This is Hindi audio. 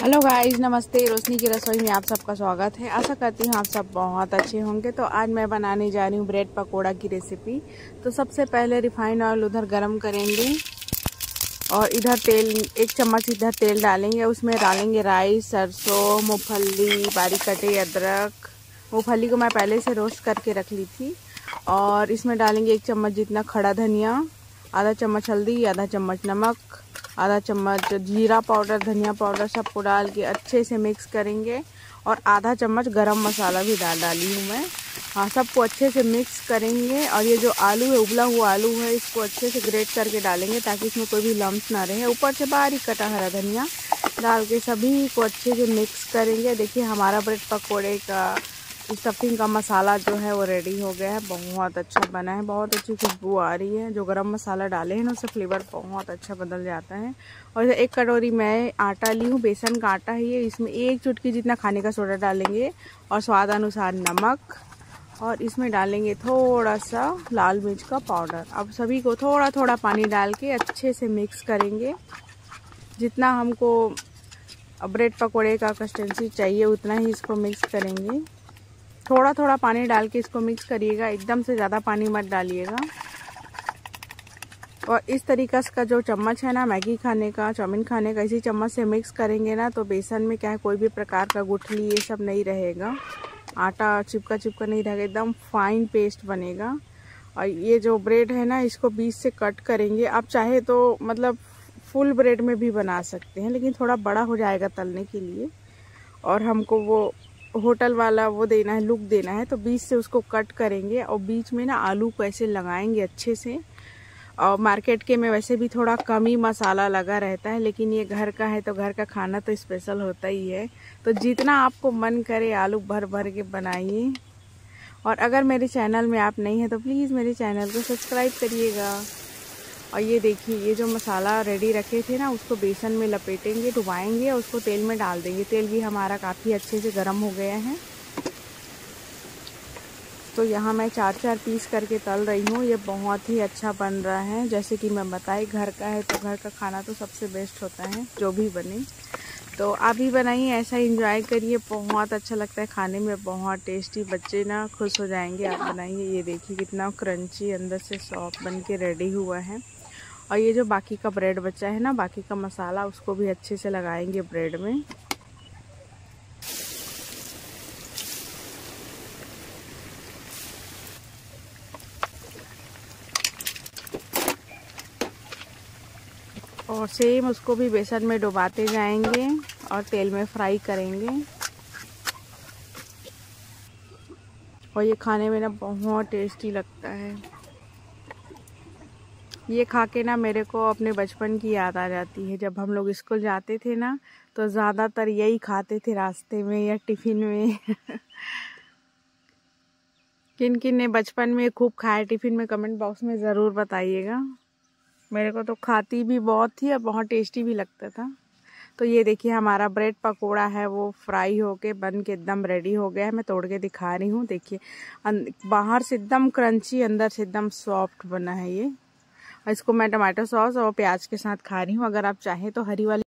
हेलो गाइस, नमस्ते। रोशनी की रसोई में आप सबका स्वागत है। आशा करती हूँ आप सब बहुत अच्छे होंगे। तो आज मैं बनाने जा रही हूँ ब्रेड पकोड़ा की रेसिपी। तो सबसे पहले रिफाइंड ऑयल उधर गरम करेंगे और इधर तेल, 1 चम्मच इधर तेल डालेंगे। उसमें डालेंगे राई, सरसों, मूंगफली, बारीक कटे अदरक। मूंगफली को मैं पहले से रोस्ट करके रख ली थी। और इसमें डालेंगे 1 चम्मच जितना खड़ा धनिया, आधा चम्मच हल्दी, आधा चम्मच नमक, आधा चम्मच जीरा पाउडर, धनिया पाउडर, सबको डाल के अच्छे से मिक्स करेंगे। और आधा चम्मच गरम मसाला भी डाली हूँ मैं। हाँ, सबको अच्छे से मिक्स करेंगे। और ये जो आलू है, उबला हुआ आलू है, इसको अच्छे से ग्रेट करके डालेंगे ताकि इसमें कोई भी लम्स ना रहे। ऊपर से बारीक कटा हरा धनिया डाल के सभी को अच्छे से मिक्स करेंगे। देखिए हमारा ब्रेड पकोड़े का स्टफिंग का मसाला जो है वो रेडी हो गया है। बहुत अच्छा बना है, बहुत अच्छी खुशबू आ रही है। जो गरम मसाला डाले हैं ना, उससे फ्लेवर बहुत अच्छा बदल जाता है। और 1 कटोरी मैं आटा ली हूँ, बेसन का आटा है ये। इसमें 1 चुटकी जितना खाने का सोडा डालेंगे और स्वाद अनुसार नमक। और इसमें डालेंगे थोड़ा सा लाल मिर्च का पाउडर। अब सभी को थोड़ा थोड़ा पानी डाल के अच्छे से मिक्स करेंगे। जितना हमको ब्रेड पकोड़े का कंसिस्टेंसी चाहिए उतना ही इसको मिक्स करेंगे। थोड़ा थोड़ा पानी डाल के इसको मिक्स करिएगा, एकदम से ज़्यादा पानी मत डालिएगा। और इस तरीका का जो चम्मच है ना, मैगी खाने का, चाउमीन खाने का, इसी चम्मच से मिक्स करेंगे ना तो बेसन में क्या है, कोई भी प्रकार का गुठली ये सब नहीं रहेगा। आटा चिपका चिपका नहीं रहेगा, एकदम फाइन पेस्ट बनेगा। और ये जो ब्रेड है ना, इसको बीच से कट करेंगे। आप चाहे तो मतलब फुल ब्रेड में भी बना सकते हैं, लेकिन थोड़ा बड़ा हो जाएगा तलने के लिए। और हमको वो होटल वाला वो देना है, लुक देना है, तो बीच से उसको कट करेंगे। और बीच में ना आलू को ऐसे लगाएंगे अच्छे से। और मार्केट के में वैसे भी थोड़ा कम ही मसाला लगा रहता है, लेकिन ये घर का है तो घर का खाना तो स्पेशल होता ही है। तो जितना आपको मन करे आलू भर भर के बनाइए। और अगर मेरे चैनल में आप नहीं हैं तो प्लीज़ मेरे चैनल को सब्सक्राइब करिएगा। और ये देखिए, ये जो मसाला रेडी रखे थे ना, उसको बेसन में लपेटेंगे, डुबाएंगे और उसको तेल में डाल देंगे। तेल भी हमारा काफ़ी अच्छे से गर्म हो गया है। तो यहाँ मैं 4-4 पीस करके तल रही हूँ। ये बहुत ही अच्छा बन रहा है। जैसे कि मैं बताई, घर का है तो घर का खाना तो सबसे बेस्ट होता है, जो भी बने। तो आप भी बनाइए, ऐसा एंजॉय करिए, बहुत अच्छा लगता है खाने में, बहुत टेस्टी। बच्चे ना खुश हो जाएंगे, आप बनाइए। ये देखिए कितना क्रंची, अंदर से सॉफ्ट बन के रेडी हुआ है। और ये जो बाकी का ब्रेड बचा है ना, बाकी का मसाला, उसको भी अच्छे से लगाएंगे ब्रेड में। और सेम उसको भी बेसन में डुबाते जाएंगे और तेल में फ्राई करेंगे। और ये खाने में ना बहुत टेस्टी लगता है। ये खा के ना मेरे को अपने बचपन की याद आ जाती है। जब हम लोग स्कूल जाते थे ना, तो ज़्यादातर यही खाते थे रास्ते में या टिफ़िन में। किन किन ने बचपन में खूब खाया टिफ़िन में, कमेंट बॉक्स में ज़रूर बताइएगा। मेरे को तो खाती भी बहुत थी और बहुत टेस्टी भी लगता था। तो ये देखिए हमारा ब्रेड पकोड़ा है वो फ्राई होके बन के एकदम रेडी हो गया है। मैं तोड़ के दिखा रही हूँ, देखिए बाहर से एकदम क्रंची, अंदर से एकदम सॉफ्ट बना है ये। और इसको मैं टमाटो सॉस और प्याज के साथ खा रही हूँ। अगर आप चाहें तो हरी वाली